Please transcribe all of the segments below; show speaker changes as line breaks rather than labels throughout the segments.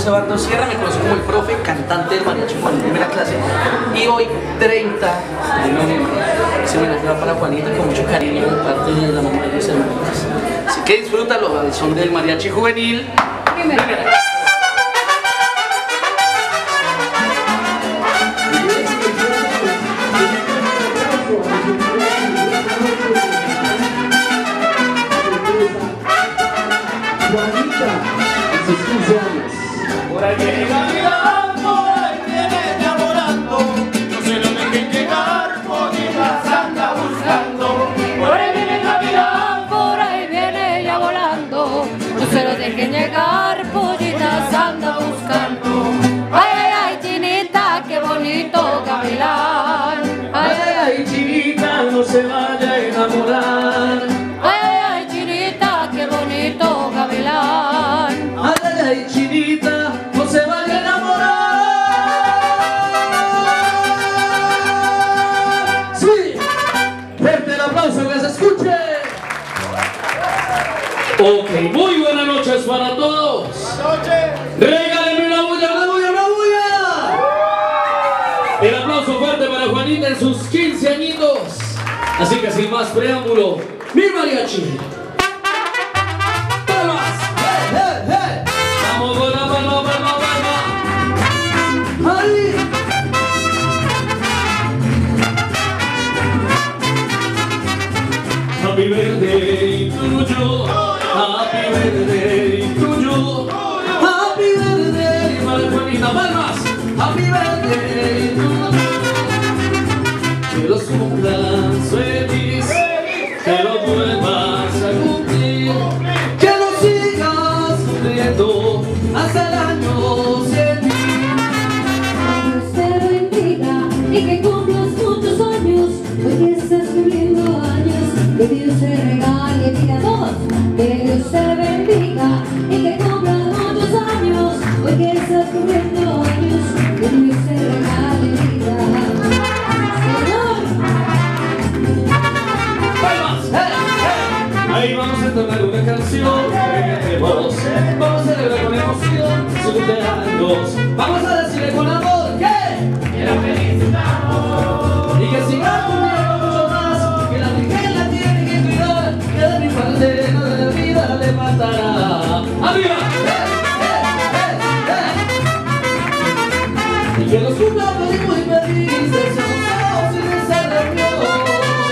Eduardo Sierra, me conozco como el profe, cantante del mariachi Juan en primera clase. Y hoy, 30 de noviembre, se homenaje va para Juanita con mucho cariño de parte de la mamá de los hermanos. Así que disfrútalo al son del mariachi juvenil. Primera.
Juanita, a sus 15 años.
Por ahí viene Navidad, por ahí viene ya volando. No se lo dejen llegar, Juanita se anda buscando. Por ahí viene Navidad,
por ahí viene ya volando. No se lo dejen llegar, pollitas anda buscando. Ay, ay, ay, chinita, qué bonito gavilán.
Ay, ay, ay, chinita, no se vaya a enamorar.
Ay, ay, ay, chinita, qué bonito gavilán.
Ay, ay, ay, chinita, no se vaya a enamorar. Sí, fuerte el aplauso que se escuche. Ok, muy buenas noches para todos.
buenas noches.
Regálenme una bulla, una bulla, una bulla. El aplauso fuerte para Juanita en sus 15 añitos. Así que sin más preámbulo, mi mariachi. ¡Palmas! ¡Hey, hey, hey! ¡Vamos con la palma, palma, palma! ¡Ay! Happy birthday to you. Happy birthday to you. Happy birthday para Juanita. ¡Palmas! Happy birthday to you. Que los cumplas feliz, que los vuelvas a cumplir, que los sigas cumpliendo hasta el año 100.000.
Que Dios te bendiga y que cumplas muchos años, porque estás cumpliendo años. Que Dios te regale vida a todos. Que Dios te bendiga y que cumplas muchos años, porque estás cumpliendo años. Que Dios te regale vida. Señor.
¡Palmas! ¡Hey, hey! Ahí vamos a entonar una canción de voz. Vamos a celebrar con emoción su cumpleaños. Vamos a decirle con amor que
Que la felicitamos.
y que siga cumpliendo mucho más, que la Virgen la tiene que cuidar, que de mi parte nada de la vida le faltará. ¡Arriba! ¡Hey, hey, hey, hey! Y que los cumpla feliz, muy felices, somos todos en esa reunión.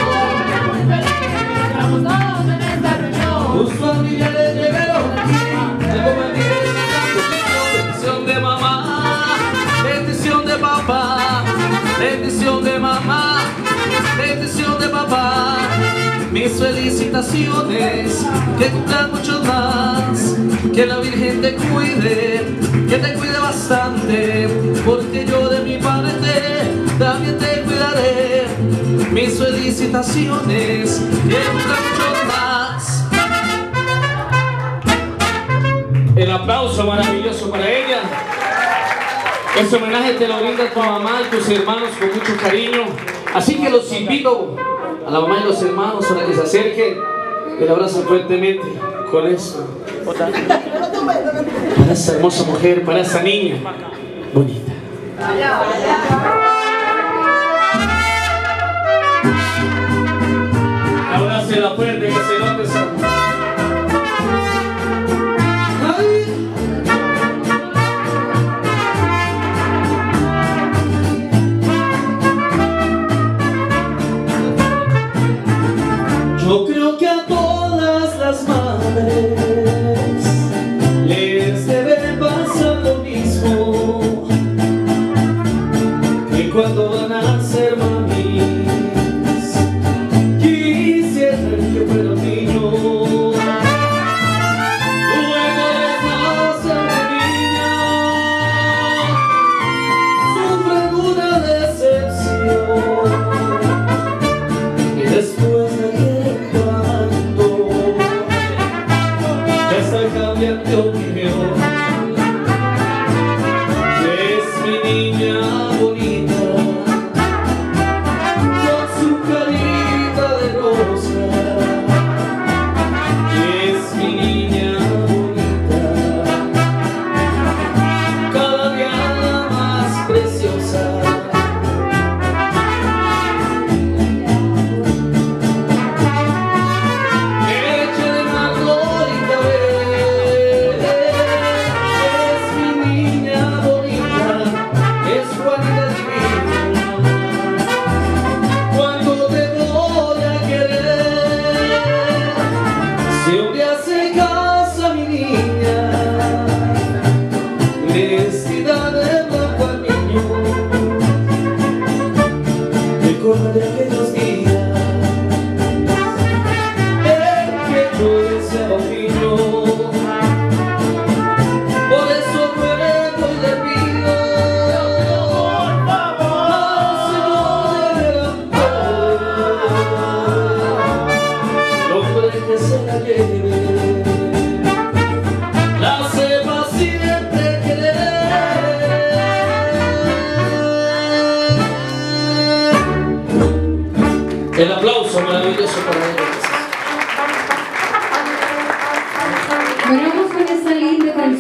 Estamos todos en esta reunión.
Tus familiares llegaron aquí, te compartiré bendición de mamá, bendición de papá, bendición de mamá, bendición de papá. Mis felicitaciones, que cumplan muchos más, que la Virgen te cuide bastante, porque yo de mi parte también te cuidaré. Mis felicitaciones, que cumplan muchos más. El aplauso maravilloso para ella. Este homenaje te lo brinda tu mamá y tus hermanos con mucho cariño. Así que los invito a la mamá y los hermanos para que se acerquen y la abrazan fuertemente con esto. Para esta hermosa mujer, para esta niña bonita. Abrázela fuerte, que se note esa amor. Yo creo que a todas las madres les debe pasar lo mismo, que cuando van a ser mamis quisieran que fuera un niño. Luego les nace una niña, sufren una decepción y después de opinión. Es mi niña bonita, con su carita de rosa. Es mi niña bonita,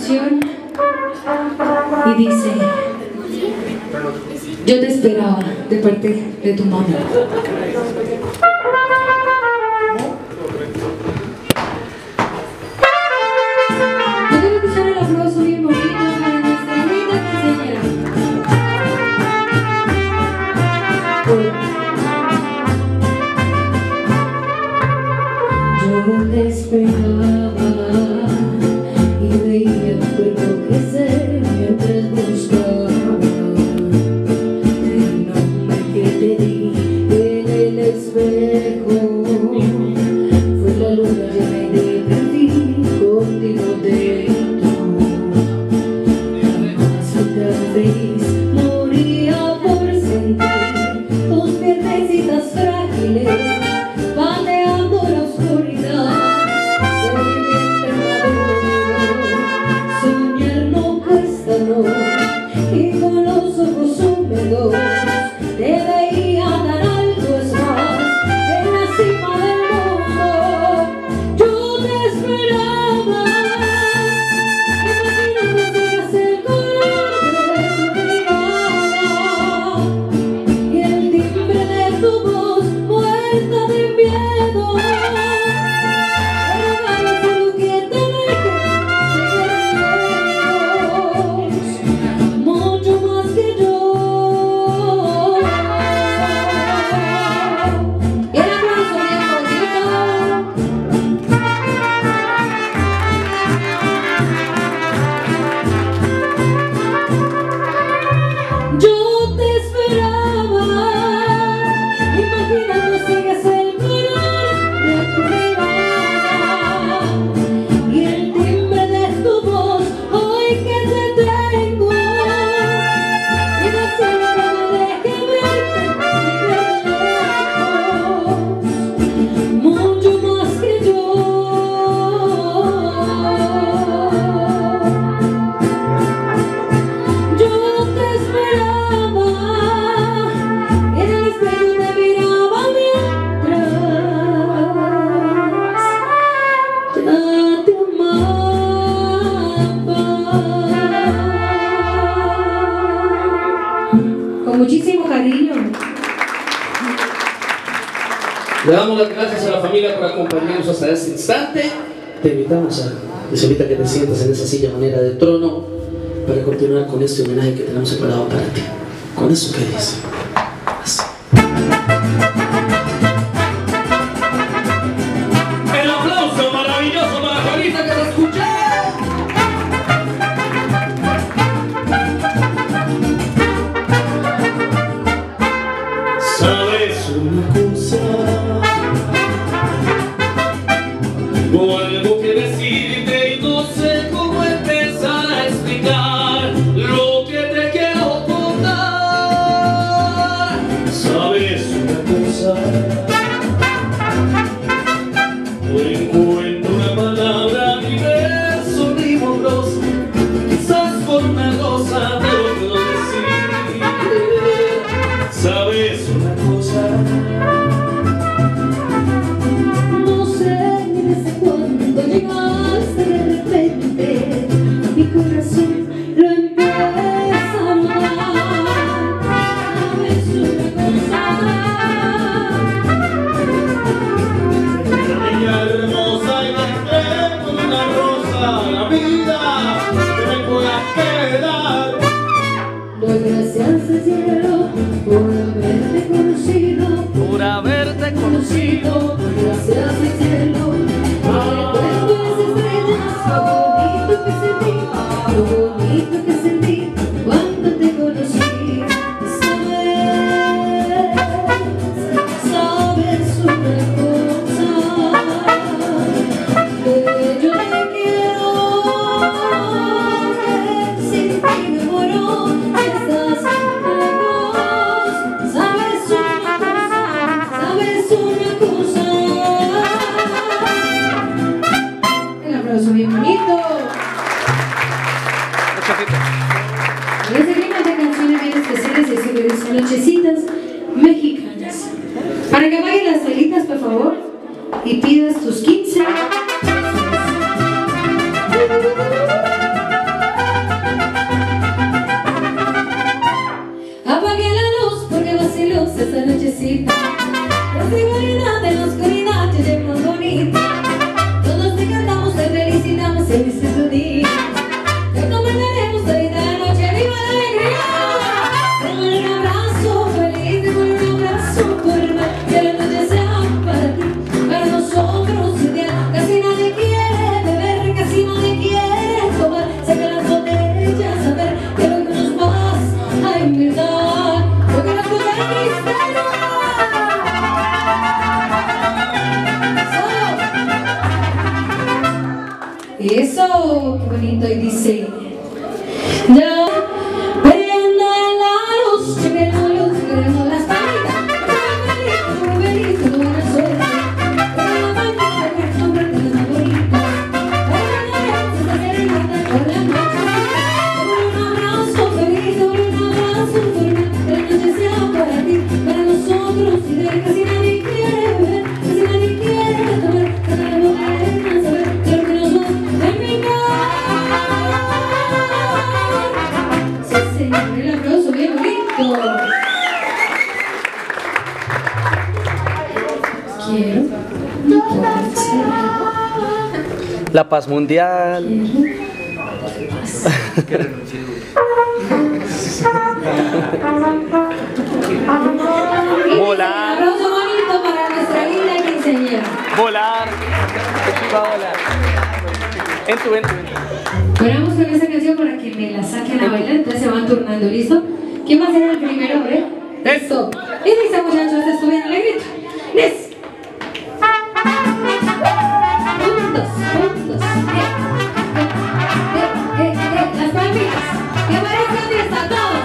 canción y dice: yo te esperaba de parte de tu mamá. Yo quiero escuchar el aplauso bien bonito para nuestra linda quinceañera. Yo te esperaba y veía tu cuerpo crecer mientras buscaba el nombre que te di en el espejo. Fue la luna llena y te perdí contigo dentro. Jamás otra vez moría por sentir tus piernecitas frágiles bandeando la oscuridad. Soñar no cuesta, no, y con los ojos húmedos te veía tan alto, es más, en la cima del mundo. Yo te esperaba, imaginando que eras el color de tu mirada y el timbre de tu voz muerta de miedo. Muchísimo cariño.
Le damos las gracias a la familia por acompañarnos hasta este instante. Te invitamos a que te sientas en esa silla manera de trono para continuar con este homenaje que tenemos preparado para ti. Con eso que dice. Así. El aplauso maravilloso para Juanita que se escucha. ¿Sabes una cosa? O algo que decirte y no sé cómo empezar a explicar lo que te quiero contar. ¿Sabes una cosa? No encuentro una palabra ni verso ni borroso, quizás por una rosa te lo puedo decir. ¿Sabes una cosa?
No sé ni desde cuándo llegaste de repente, mi corazón lo empieza a notar. ¿Sabes una cosa?
Niña hermosa y me con una rosa, la vida que me pueda quedar.
Doy gracias al cielo por haberte conocido,
Por haberte conocido.
doy gracias al cielo. Recuerdo las estrellas, lo bonito que sentí cuando te conocí. Sabes una cosa, que yo te quiero, que sin ti me muero, estás lejos. Sabes una cosa. El aplauso bien bonito. Les seguimos de canciones bien especiales y así que dicen Nochecitas Mexicanas. Para que vayan las velitas, por favor, y pidas tus 15. dice: ya prenda la luz, queremos las palitas, muy feliz, buena suerte.
La paz mundial. Volar.
Un aplauso bonito para nuestra linda quinceañera.
Volar. Va a volar. Entro.
Esperamos con esa canción para que me la saquen a bailar, entonces se van turnando, ¿listo? ¿Quién va a ser el primero, hombre? Listo. Y dice, muchachos, estuvieron alegritos. ¡Listo! Juntos. Las palmitas. Que aparezcan fiesta todos.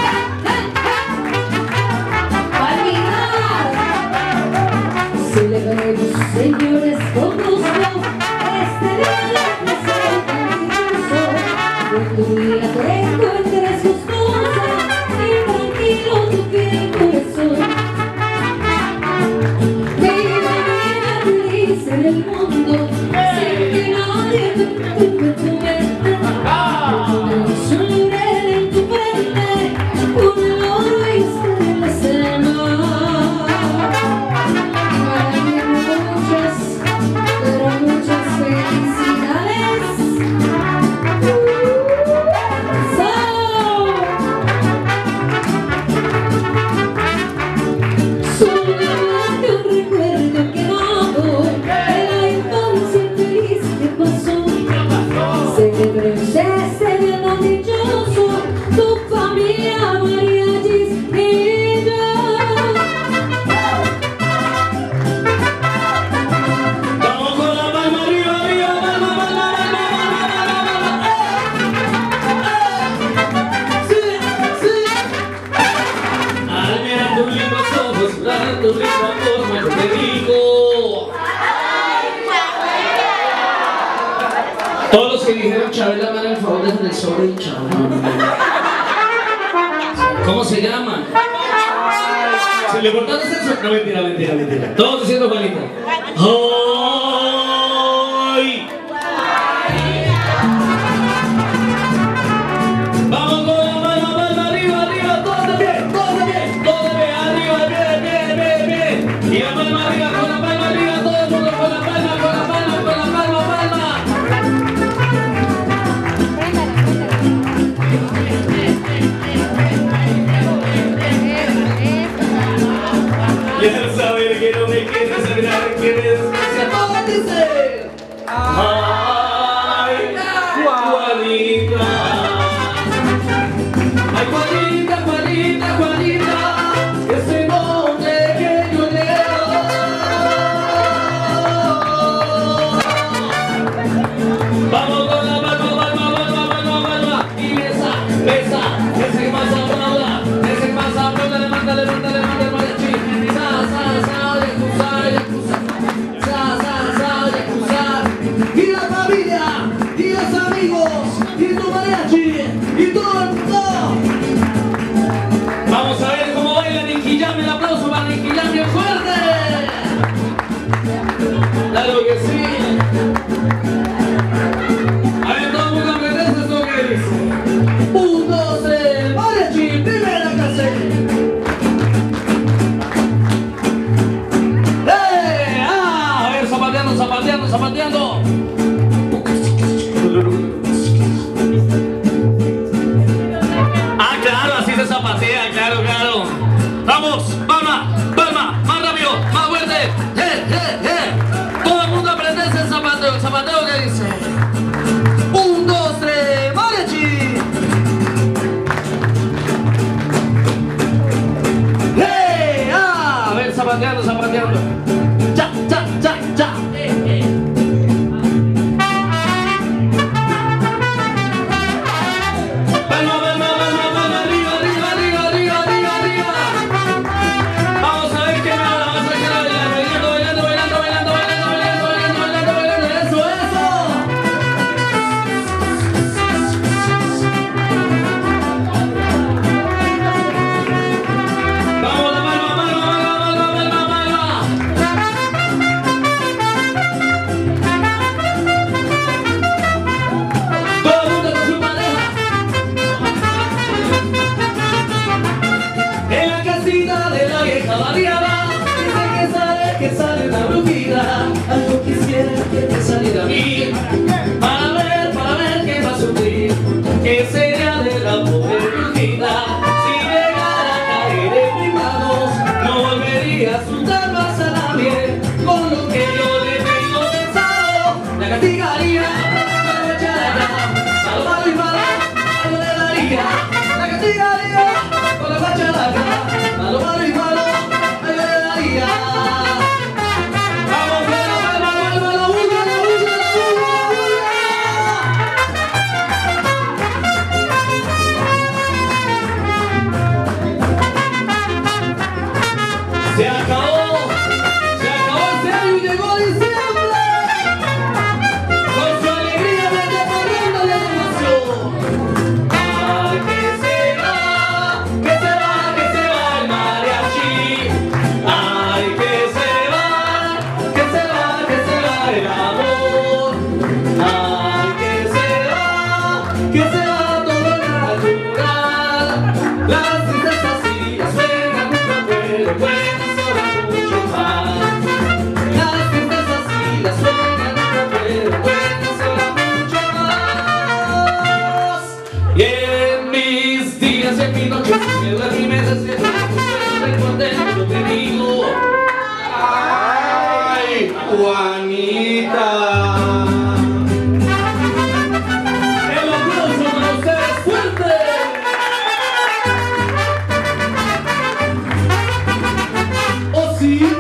Palmitas. Celebremos, señores, con gusto este día de ser tan dichoso. Cuando un día te encuentres gustosa y tranquilo tu fiel corazón. Viva bien feliz en el mundo.
Todos los que dijeron Chávez la mano, al favor, dejen el sobre y Chávez. ¿Cómo se llaman? ¿Se le cortaron el sobre? No, mentira. Todos diciendo Juanita. ¡Ay! Vamos con la mano arriba, todos de pie, arriba, bien. Y la mano arriba, con la palma arriba, todo el mundo con la palma. Quiero saber que no me quieres saber que me desprecia. ¿Cómo dice? Ay, Juanita. Ay, Juanita, ese nombre que yo leo. Vamos con la palma. Y besa, ese que más aplauda, levántale, mariachi. Y la familia, y los amigos, y tu mariachi, y todo el mundo. ¿qué sería de la pobre Virgina si llegara a caer en mis manos? No volvería a asustar más a nadie con lo que yo le tengo pensado. La castigaría, la echaría, a lo malo y malo, a lo le daría. La castigaría con la bacharaca, a lo malo y malo, a lo le daría. Vamos, vuela, Se acabó este año y llegó diciembre con su alegría desde corriendo de animación. Ay, que se va el mariachi. Ay, que se va el amor. Ay, que se va todo lo natural. Las tristezas y las penas nunca pueden mucho más. Las tristezas y las penas nunca pueden mucho más. Y en mis días y en mis noches me duermo y me despierto, recordé lo que digo.
¡Ay, Juanita!
El aplauso para ustedes fuerte. ¿Oh sí?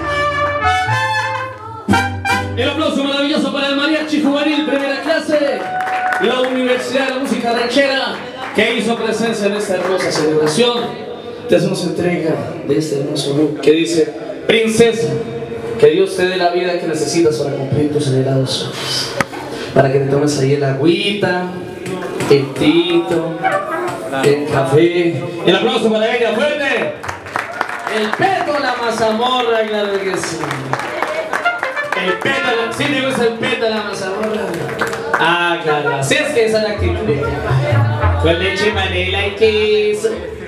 El aplauso maravilloso para el Mariachi Juvenil Primera Clase, la Universidad de la Música Ranchera, que hizo presencia en esta hermosa celebración. Te hacemos entrega de este hermoso look que dice: princesa, que Dios te dé la vida que necesitas para cumplir tus anhelados sueños. Para que te tomes ahí el agüita, el tito, el café. El aplauso para ella, fuerte. El peto, la mazamorra, claro que sí. El pétalo, sí te gusta el pétalo, la mazamorra. Ah, claro, así es que esa es la actitud. Con leche, panela y queso.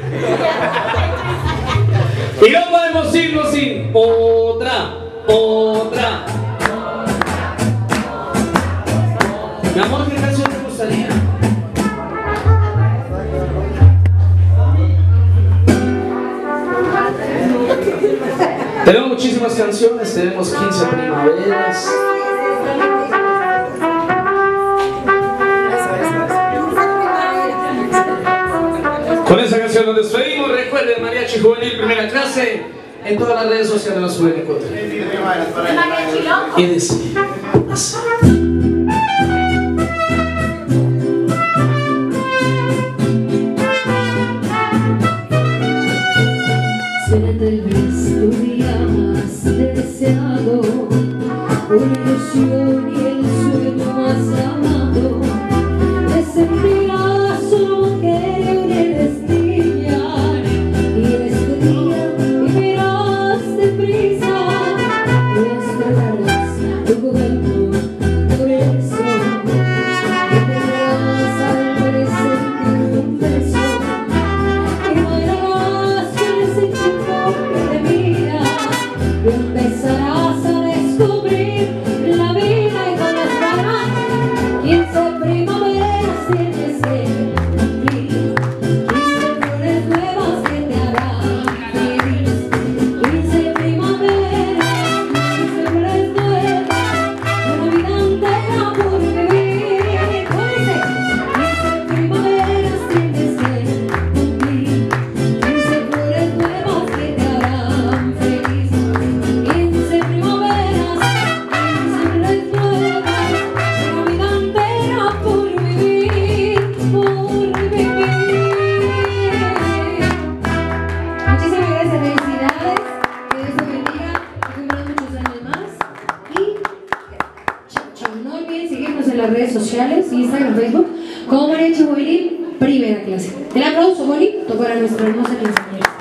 Y no podemos irnos sin otra. Mi amor, ¿qué canción te gustaría? Tenemos muchísimas canciones, tenemos 15 primaveras. Con esa canción nos despedimos. Recuerden, Mariachi Juvenil Primera Clase, en todas las redes sociales nos pueden encontrar. Y dice así.
Será tal vez tu día más deseado, una ilusión y el sueño más amado. Te sentirás solo que una destilla, y en este día vivirás deprisa y estrenarás tu juventud por eso, y tendrás al presentir un beso. Y empezarás a descubrir la vida y con las ganas 15 primaveras tienes que cumplir, 15 flores nuevas que te harán feliz, 15 primaveras, 15 flores nuevas, una vida entera por vivir. 15 primaveras tienes que cumplir, 15 flores nuevas que te harán feliz. 15 primaveras, 15 flores nuevas, una vida entera por vivir, Muchísimas gracias, felicidades, que Dios te bendiga, que cumplan muchos años más y chao. No olviden seguirnos en las redes sociales, Instagram, Facebook, como Mariachi Juvenil Primera Clase. El aplauso bonito para nuestra hermosa quinceañera.